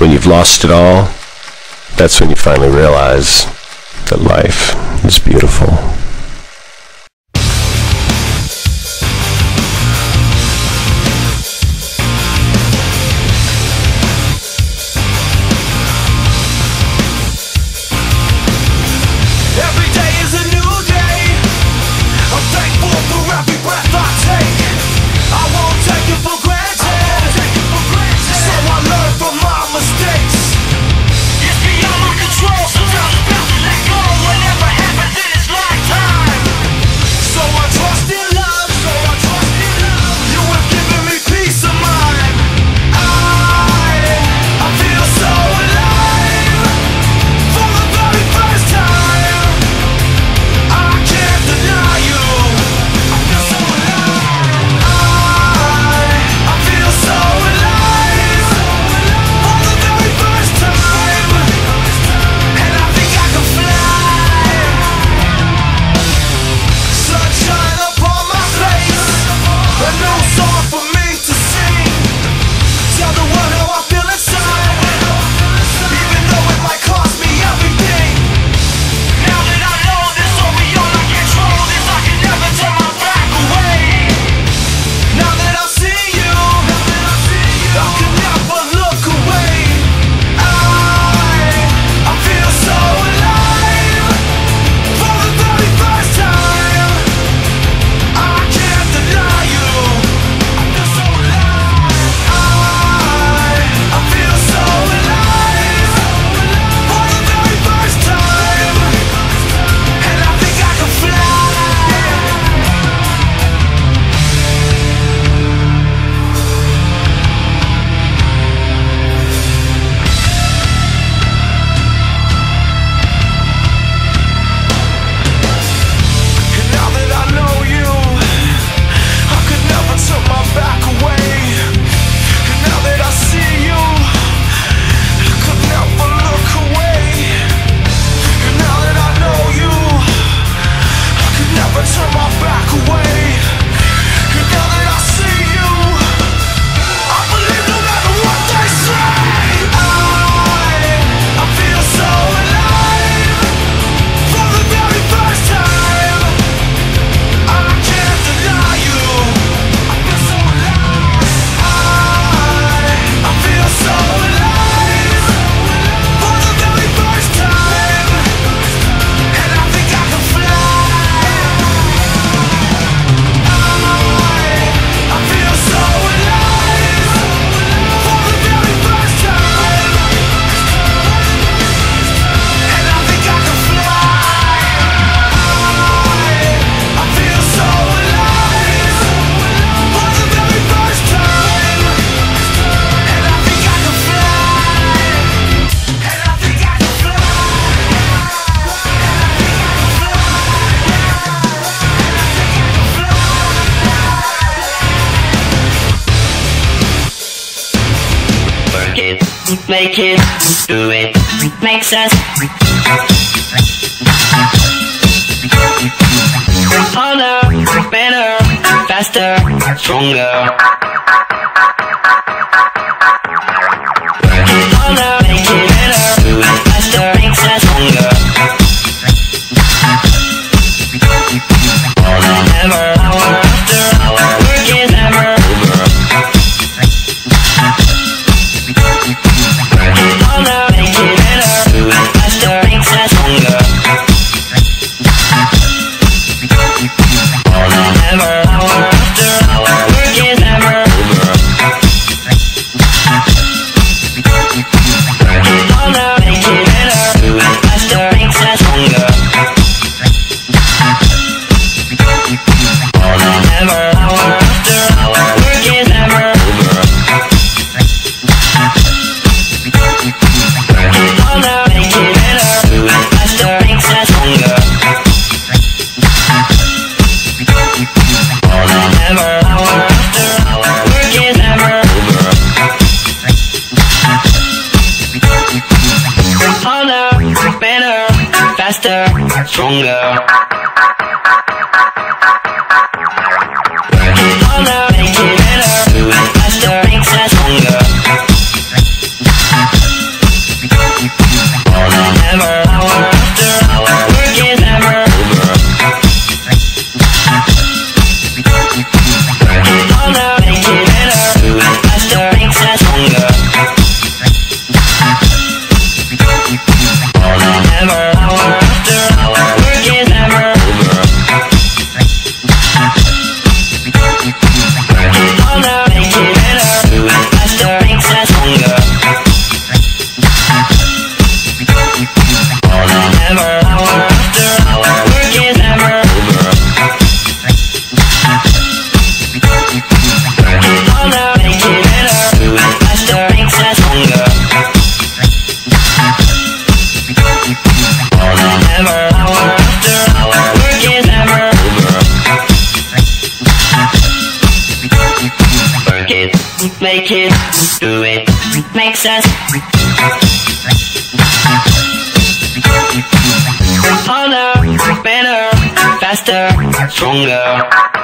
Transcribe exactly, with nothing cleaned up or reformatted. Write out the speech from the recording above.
when you've lost it all, that's when you finally realize that life is beautiful. Make it, do it, makes us harder, better, faster, stronger. Work it harder, make it better, do it faster, makes us stronger. Harder than ever, hour after hour, work is never over. Work it harder, make it better, do it faster, makes us stronger. Harder than ever, hour after hour, work is never over. Work it harder, make it better, do it faster, makes us stronger. Harder than ever, hour after hour, work is never over. Work it harder, make it better, do it faster, makes us stronger. Harder than ever, hour after hour, work is never over. Harder, better, faster, stronger. Work it harder, make it better, do it faster, makes us stronger. Harder, better, faster, stronger.